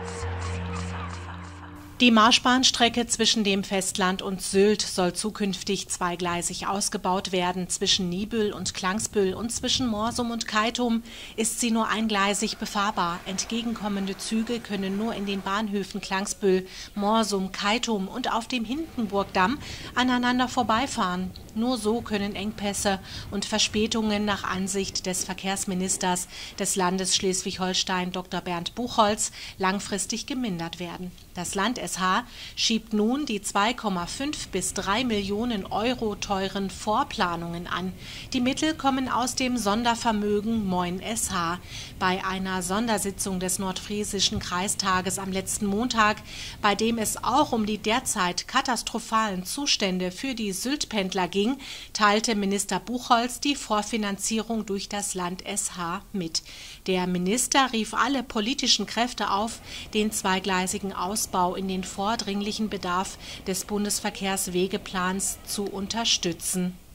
Die Marschbahnstrecke zwischen dem Festland und Sylt soll zukünftig zweigleisig ausgebaut werden. Zwischen Niebüll und Klangsbüll und zwischen Morsum und Keitum ist sie nur eingleisig befahrbar. Entgegenkommende Züge können nur in den Bahnhöfen Klangsbüll, Morsum, Keitum und auf dem Hindenburgdamm aneinander vorbeifahren. Nur so können Engpässe und Verspätungen nach Ansicht des Verkehrsministers des Landes Schleswig-Holstein, Dr. Bernd Buchholz, langfristig gemindert werden. Das Land SH schiebt nun die 2,5 bis 3 Millionen Euro teuren Vorplanungen an. Die Mittel kommen aus dem Sondervermögen Moin SH. Bei einer Sondersitzung des Nordfriesischen Kreistages am letzten Montag, bei dem es auch um die derzeit katastrophalen Zustände für die Syltpendler ging, teilte Minister Buchholz die Vorfinanzierung durch das Land SH mit. Der Minister rief alle politischen Kräfte auf, den zweigleisigen Ausbau in den vordringlichen Bedarf des Bundesverkehrswegeplans zu unterstützen.